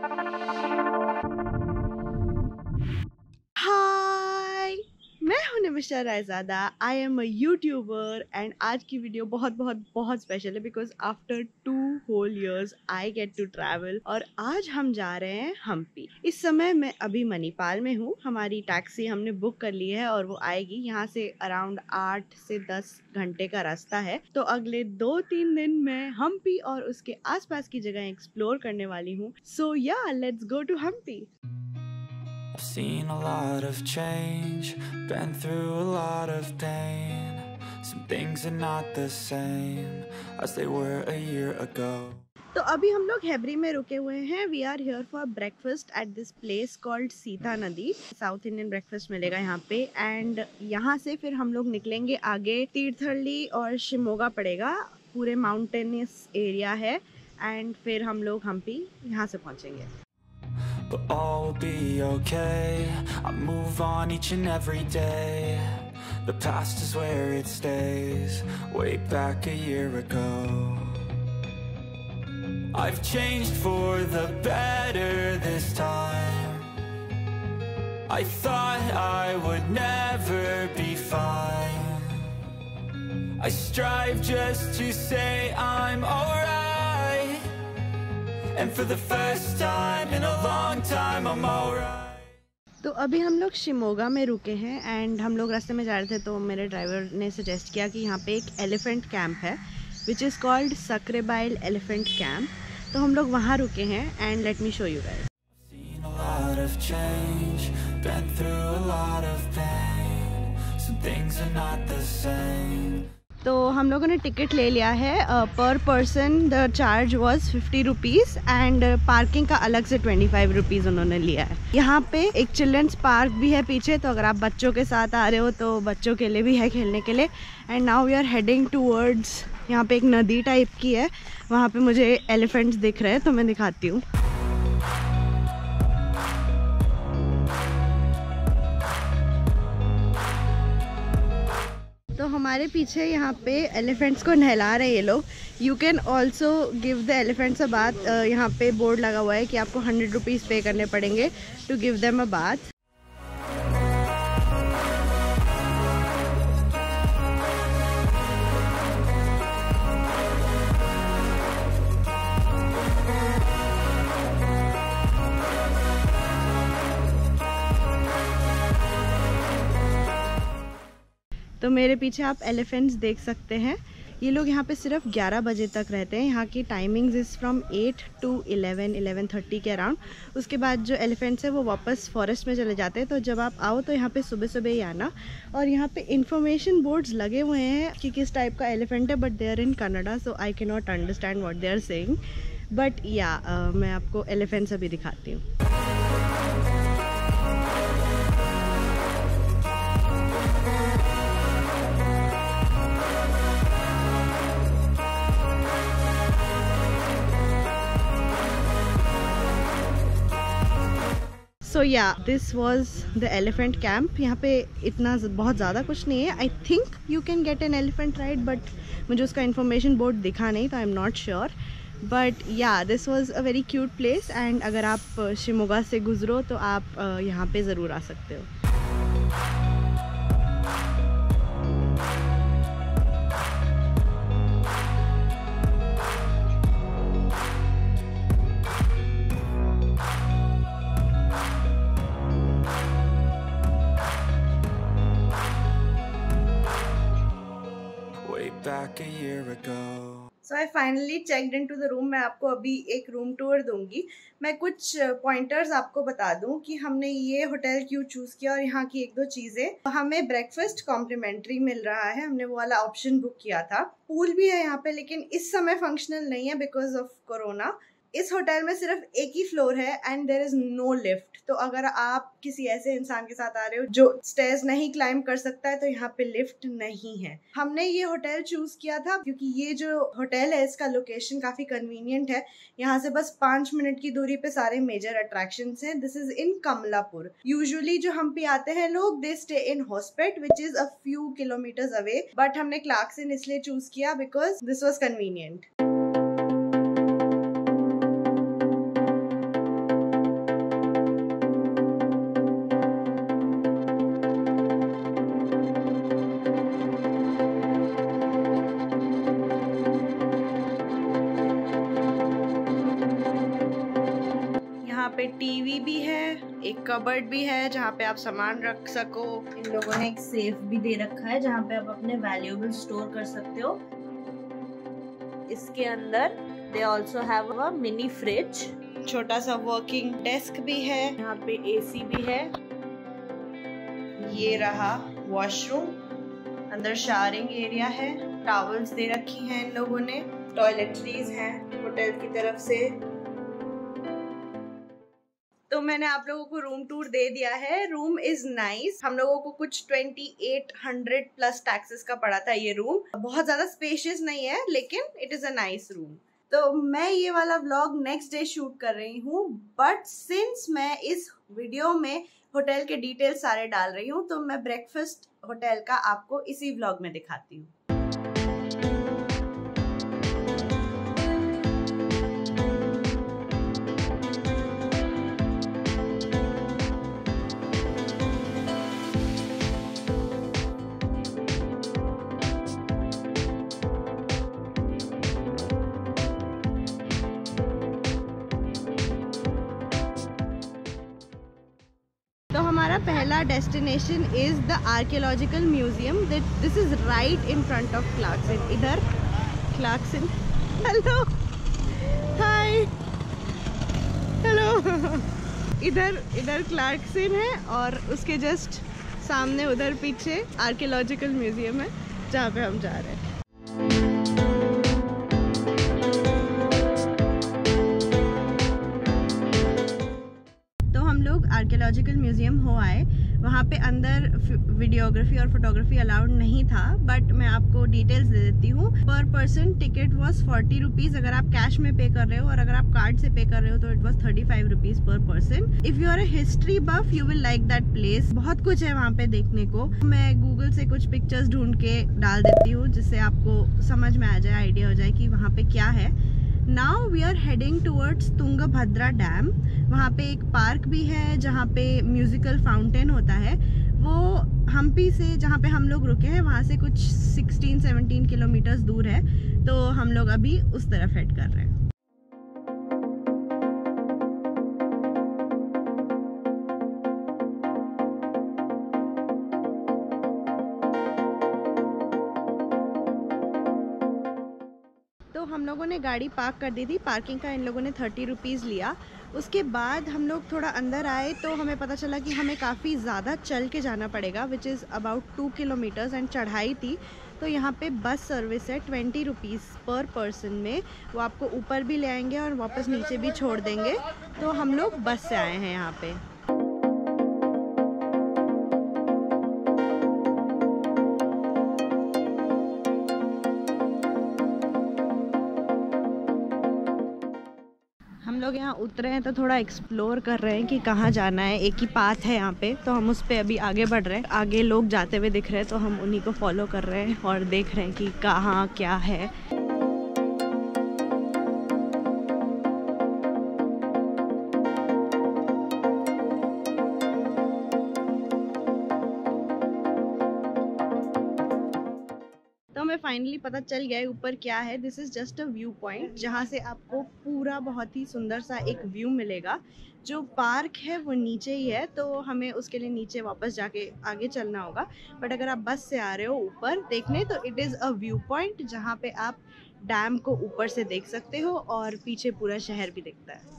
हाय, मैं हूं Nimisha Raizada. I am a YouTuber and आज की वीडियो बहुत बहुत बहुत स्पेशल है because after 2 whole years I get to travel और आज हम जा रहे हैं हम्पी। इस समय मैं अभी मणिपाल में हूँ। हमारी टैक्सी हमने बुक कर ली है और वो आएगी। यहाँ से अराउंड 8 से 10 घंटे का रास्ता है। तो अगले 2-3 दिन मैं हम्पी और उसके आसपास की जगह एक्सप्लोर करने वाली हूँ। So yeah let's go to Hampi. I've seen a lot of change, been through a lot of pain. Some things are not the same as they were a year ago. तो अभी हम लोग हेब्री में रुके हुए हैं। We are here for breakfast at this place called Sita Nadi. South Indian breakfast मिलेगा यहाँ पे एंड यहाँ से फिर हम लोग निकलेंगे आगे। तीर्थहल्ली और शिमोगा पड़ेगा, पूरे माउंटेनियस एरिया है एंड फिर हम लोग हम्पी यहाँ से पहुँचेंगे। But all will be okay. I move on each and every day. The past is where it stays. Way back a year ago, I've changed for the better this time. I thought I would never be fine. I strive just to say I'm alright. And for the first time in a long time I'm alright. तो अभी हम लोग शिमोगा में रुके हैं and हम लोग रास्ते में जा रहे थे तो मेरे ड्राइवर ने सजेस्ट किया कि यहाँ पे एक एलिफेंट कैंप है which is called Sakrebail elephant camp. तो हम लोग वहाँ रुके हैं and let me show you guys. Seen a lot of change, been through a lot of pain. Some things are not the same. तो हम लोगों ने टिकट ले लिया है। पर person the charge was 50 rupees and parking का अलग से 25 रुपीज़ उन्होंने लिया है। यहाँ पे एक चिल्ड्रंस पार्क भी है पीछे, तो अगर आप बच्चों के साथ आ रहे हो तो बच्चों के लिए भी है खेलने के लिए। And now we are heading towards, यहाँ पे एक नदी टाइप की है, वहाँ पे मुझे एलिफेंट्स दिख रहे हैं तो मैं दिखाती हूँ। तो हमारे पीछे यहाँ पे एलिफेंट्स को नहला रहे हैं ये लोग। You can also give the elephants a bath. यहाँ पे बोर्ड लगा हुआ है कि आपको 100 रुपीज़ पे करने पड़ेंगे to give them a bath. तो मेरे पीछे आप एलिफेंट्स देख सकते हैं। ये लोग यहाँ पे सिर्फ 11 बजे तक रहते हैं। यहाँ की टाइमिंग्स इज़ फ्रॉम 8 to 11-11:30 के अराउंड। उसके बाद जो एलिफेंट्स है वो वापस फॉरेस्ट में चले जाते हैं। तो जब आप आओ तो यहाँ पे सुबह सुबह ही आना। और यहाँ पे इंफॉर्मेशन बोर्ड्स लगे हुए हैं कि किस टाइप का एलिफेंट है, but they are in Kannada so I can not understand what they are saying. But yeah मैं आपको एलिफेंट्स अभी दिखाती हूँ। So yeah this was the elephant camp. यहाँ पे इतना बहुत ज़्यादा कुछ नहीं है। I think you can get an elephant ride but मुझे उसका इन्फॉर्मेशन बोर्ड दिखा नहीं तो I am not sure. But yeah this was a very cute place and अगर आप शिमोगा से गुजरो तो आप यहाँ पे ज़रूर आ सकते हो। Back a year ago. So I finally checked into the room. मैं आपको अभी एक रूम टूर दूंगी। मैं कुछ पॉइंटर्स आपको बता दूं कि हमने ये होटल क्यों चूज़ किया और यहाँ की 1-2 चीज़ें। हमें ब्रेकफास्ट कॉम्प्लीमेंट्री मिल रहा है, हमने वो वाला ऑप्शन बुक किया था। पूल भी है यहाँ पे लेकिन इस समय फंक्शनल नहीं है बिकॉज ऑफ कोरोना। इस होटल में सिर्फ एक ही फ्लोर है and there is no lift. तो अगर आप किसी ऐसे इंसान के साथ आ रहे हो जो स्टेयर्स नहीं क्लाइंब कर सकता है तो यहाँ पे लिफ्ट नहीं है। हमने ये होटल चूज किया था क्योंकि ये जो होटल है इसका लोकेशन काफी कन्वीनियंट है। यहाँ से बस 5 मिनट की दूरी पे सारे मेजर अट्रैक्शंस हैं। This is in Kamalapur. Usually जो हम पे आते हैं लोग they stay in Hospet which is a few kilometres away, but हमने क्लार्कसन इसलिए चूज किया बिकॉज दिस वॉज कन्वीनियंट। यहाँ पे टीवी भी है, एक कबर्ड भी है जहाँ पे आप सामान रख सको। इन लोगों ने एक सेफ भी दे रखा है जहाँ पे आप अपने वैल्यूएबल स्टोर कर सकते हो। इसके अंदर they also have a mini fridge, छोटा सा वर्किंग डेस्क भी है, यहाँ पे एसी भी है। ये रहा वॉशरूम, अंदर शावरिंग एरिया है, टॉवल्स दे रखी हैं इन लोगों ने, टॉयलेटरीज हैं होटल की तरफ से। तो मैंने आप लोगों को रूम टूर दे दिया है। Room is nice. हम लोगों को कुछ 2800 प्लस टैक्सेस का पड़ा था ये रूम। बहुत ज्यादा स्पेशियस नहीं है लेकिन it is a nice room. तो मैं ये वाला व्लॉग नेक्स्ट डे शूट कर रही हूँ, बट सिंस मैं इस वीडियो में होटल के डिटेल्स सारे डाल रही हूँ तो मैं ब्रेकफास्ट होटल का आपको इसी व्लॉग में दिखाती हूँ। तो हमारा पहला destination is the archaeological museum. This is right in front of Clarkson. इधर क्लार्कसन, हेलो, हाय, हेलो। इधर क्लार्कसन है और उसके जस्ट सामने उधर पीछे आर्कियोलॉजिकल म्यूजियम है जहाँ पे हम जा रहे हैं। आर्कियोलॉजिकल म्यूजियम हो आए। वहाँ पे अंदर वीडियोग्राफी और फोटोग्राफी अलाउड नहीं था, बट मैं आपको डिटेल्स दे देती हूँ। पर पर्सन टिकट वॉज 40 रुपीज़ अगर आप कैश में पे कर रहे हो, और अगर आप कार्ड से पे कर रहे हो तो it was 35 rupees per person. If you are a history buff you will like that place. बहुत कुछ है वहाँ पे देखने को। मैं गूगल से कुछ पिक्चर्स ढूंढ के डाल देती हूँ जिससे आपको समझ में आ जाए, आइडिया हो जाए कि वहाँ पे क्या है। Now we are heading towards Tungabhadra dam. वहाँ पे एक पार्क भी है जहाँ पे म्यूजिकल फाउंटेन होता है। वो हम्पी से जहाँ पे हम लोग रुके हैं वहाँ से कुछ 16-17 किलोमीटर्स दूर है, तो हम लोग अभी उस तरफ हेड कर रहे हैं। तो हम लोगों ने गाड़ी पार्क कर दी थी। पार्किंग का इन लोगों ने 30 रुपीज़ लिया। उसके बाद हम लोग थोड़ा अंदर आए तो हमें पता चला कि हमें काफ़ी ज़्यादा चल के जाना पड़ेगा, which is about 2 kilometres and चढ़ाई थी। तो यहाँ पे बस सर्विस है 20 रुपीज़ पर पर्सन में। वो आपको ऊपर भी ले आएंगे और वापस नीचे भी छोड़ देंगे। तो हम लोग बस से आए हैं यहाँ पे। हम लोग यहाँ उतरे हैं तो थोड़ा एक्सप्लोर कर रहे हैं कि कहाँ जाना है। एक ही पाथ है यहाँ पे, तो हम उस पे अभी आगे बढ़ रहे हैं। आगे लोग जाते हुए दिख रहे हैं तो हम उन्हीं को फॉलो कर रहे हैं और देख रहे हैं कि कहाँ क्या है। हमें फाइनली पता चल गया है ऊपर क्या है। This is just a viewpoint जहाँ से आपको पूरा बहुत ही सुंदर सा एक व्यू मिलेगा। जो पार्क है वो नीचे ही है, तो हमें उसके लिए नीचे वापस जाके आगे चलना होगा। बट अगर आप बस से आ रहे हो ऊपर देखने तो it is a viewpoint जहाँ पे आप डैम को ऊपर से देख सकते हो और पीछे पूरा शहर भी दिखता है।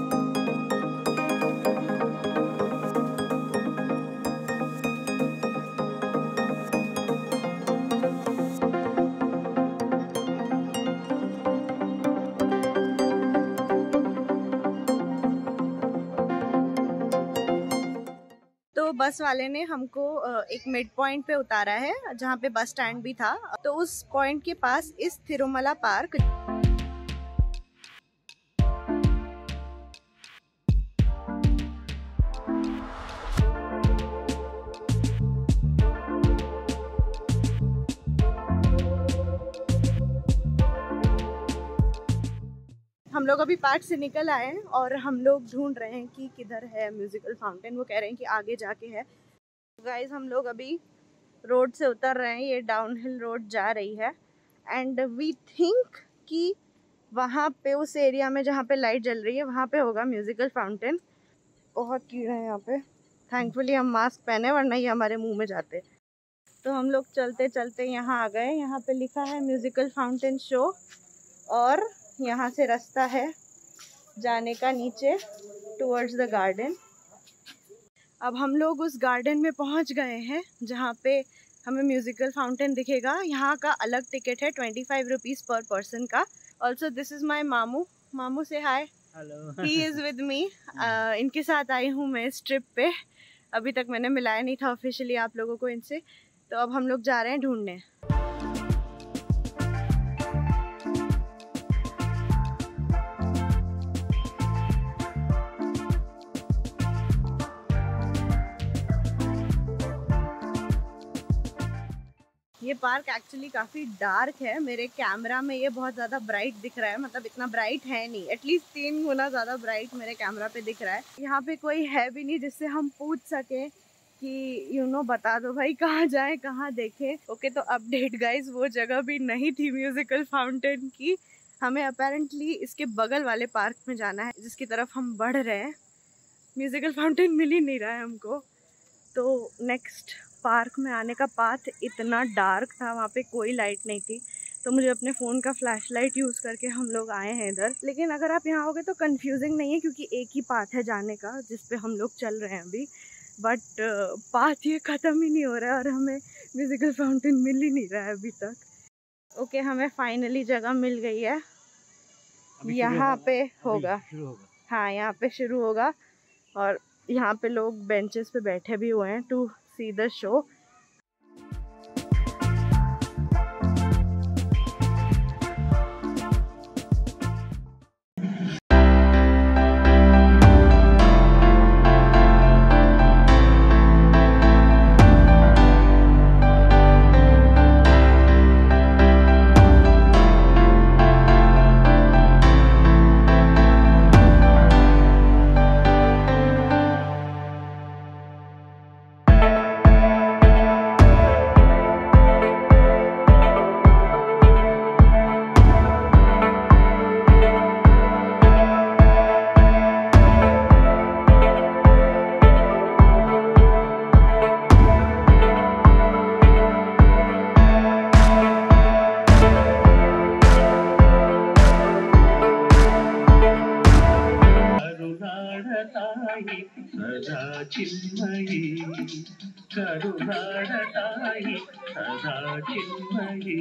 तो बस वाले ने हमको एक मिड पॉइंट पे उतारा है जहाँ पे बस स्टैंड भी था। तो उस पॉइंट के पास इस तिरुमला पार्क। हम लोग अभी पार्क से निकल आए हैं और हम लोग ढूंढ रहे हैं कि किधर है म्यूजिकल फाउंटेन। वो कह रहे हैं कि आगे जाके है। गाइस हम लोग अभी रोड से उतर रहे हैं। ये डाउनहिल रोड जा रही है एंड वी थिंक कि वहाँ पे उस एरिया में जहाँ पे लाइट जल रही है वहाँ पे होगा म्यूजिकल फाउंटेन। बहुत कीड़े हैं यहाँ पे, थैंकफुली हम मास्क पहने वरना ये हमारे मुंह में जाते। तो हम लोग चलते चलते यहाँ आ गए। यहाँ पे लिखा है म्यूजिकल फाउंटेन शो और यहाँ से रास्ता है जाने का नीचे टुवर्ड्स द गार्डन। अब हम लोग उस गार्डन में पहुँच गए हैं जहाँ पे हमें म्यूजिकल फाउंटेन दिखेगा। यहाँ का अलग टिकट है 25 रुपीज़ पर पर्सन का। ऑल्सो दिस इज़ माई मामू। मामू से हाय। Hello. He is with me. इनके साथ आई हूँ मैं इस ट्रिप पे। अभी तक मैंने मिलाया नहीं था ऑफिशियली आप लोगों को इनसे। तो अब हम लोग जा रहे हैं ढूंढने। ये पार्क एक्चुअली काफ़ी डार्क है। मेरे कैमरा में ये बहुत ज़्यादा ब्राइट दिख रहा है, मतलब इतना ब्राइट है नहीं, एटलीस्ट 3 गुना ज़्यादा ब्राइट मेरे कैमरा पे दिख रहा है। यहाँ पे कोई है भी नहीं जिससे हम पूछ सकें कि बता दो भाई कहाँ जाएं कहाँ देखें। ओके तो अपडेट गाइज, वो जगह भी नहीं थी म्यूजिकल फाउंटेन की। हमें अपेरेंटली इसके बगल वाले पार्क में जाना है जिसकी तरफ हम बढ़ रहे हैं। म्यूजिकल फाउंटेन मिल ही नहीं रहा है हमको। तो नेक्स्ट पार्क में आने का पाथ इतना डार्क था, वहाँ पे कोई लाइट नहीं थी, तो मुझे अपने फ़ोन का फ्लैशलाइट यूज़ करके हम लोग आए हैं इधर। लेकिन अगर आप यहाँ आओगे तो कंफ्यूजिंग नहीं है क्योंकि एक ही पाथ है जाने का जिस पे हम लोग चल रहे हैं अभी। बट पाथ ये ख़त्म ही नहीं हो रहा है और हमें म्यूजिकल फाउंटेन मिल ही नहीं रहा है अभी तक। ओके हमें फाइनली जगह मिल गई है। यहाँ पे होगा, हाँ यहाँ पे शुरू होगा और यहाँ पे लोग बेंचेस पे बैठे भी हुए हैं टू सी द शो। सदा चिन्मयी करुणाडताई सदा चिन्मयी।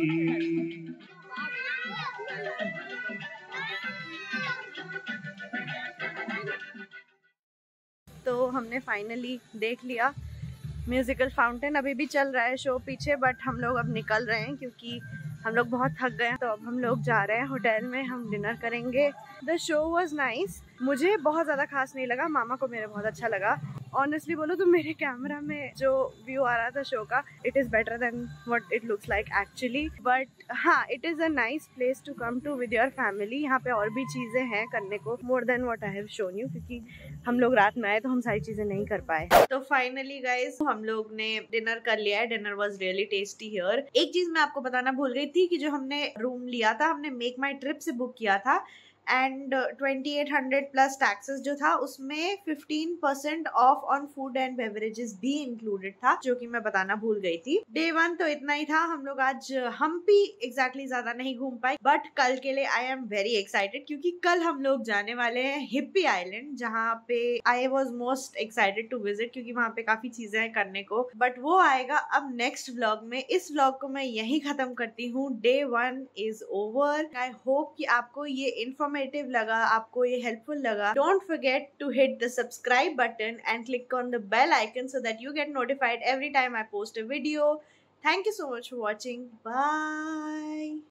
तो हमने फाइनली देख लिया म्यूजिकल फाउंटेन। अभी भी चल रहा है शो पीछे, बट हम लोग अब निकल रहे हैं क्योंकि हम लोग बहुत थक गए हैं। तो अब हम लोग जा रहे हैं होटल में, हम डिनर करेंगे। The show was nice. मुझे बहुत ज़्यादा खास नहीं लगा, मामा को मेरे बहुत अच्छा लगा। ऑनेस्टली बोलो तो मेरे कैमरा में जो व्यू आ रहा था शो का, it is better than what it looks like actually. But हाँ, it is a nice place to come to with your family. यहाँ पे और भी चीज़ें हैं करने को, more than what I have shown you, क्योंकि हम लोग रात में आए तो हम सारी चीज़ें नहीं कर पाए। तो फाइनली गाइज हम लोग ने डिनर कर लिया है। Dinner was really tasty here. एक चीज़ मैं आपको बताना भूल गई थी कि जो हमने रूम लिया था, हमने मेक माई ट्रिप से बुक किया था एंड 2800 प्लस टैक्सेस जो था उसमें 15% off on food and beverages भी इंक्लूडेड था, जो कि मैं बताना भूल गई थी। डे 1 तो इतना ही था। हम लोग आज हम्पी एग्जैक्टली ज्यादा नहीं घूम पाए, बट कल के लिए आई एम वेरी एक्साइटेड क्योंकि कल हम लोग जाने वाले हैं हिप्पी आइलैंड, जहाँ पे I was most excited to visit क्योंकि वहाँ पे काफी चीजें हैं करने को। बट वो आएगा अब नेक्स्ट व्लॉग में। इस व्लॉग को मैं यही खत्म करती हूँ। Day 1 is over. I hope कि आपको ये इन्फॉर्मेटिव लगा, आपको ये हेल्पफुल लगा। Don't forget to hit the subscribe button and click on the bell icon so that you get notified every time I post a video. Thank you so much for watching. Bye.